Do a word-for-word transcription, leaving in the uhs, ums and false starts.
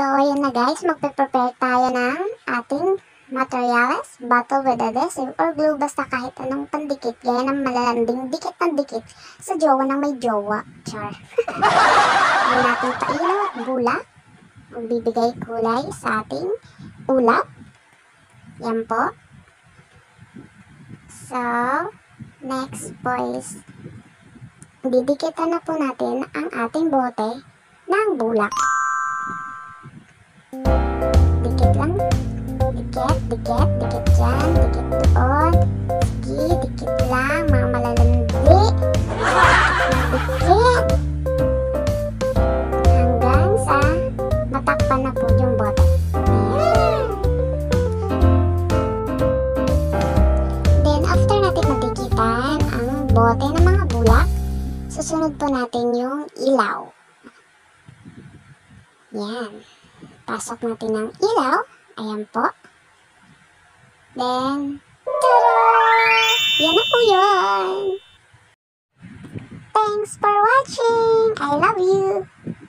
So, ayun na guys, magpe-prepare tayo ng ating materials, bottle with adhesive or glue, basta kahit anong pandikit, gaya ng malalanding dikit ng dikit sa jowa ng may jowa. Char. Hindi natin pailaw at bulak. Magbibigay kulay sa ating ulap. Yan po. So, next po is didikitan na po natin ang ating bote ng bulak. Dikit lang. Dikit, dikit, dikit dyan, dikit doon. Sige, dikit lang, mga malalandi. Dikit. Hanggang sa matakpan na po yung bote. Ayan. Then, after natin madikitan ang bote ng mga bulak, susunod po natin yung ilaw. Yan. Pasok natin ang ilaw. Ayan po. Then, tada! Yan na po yun. Thanks for watching. I love you.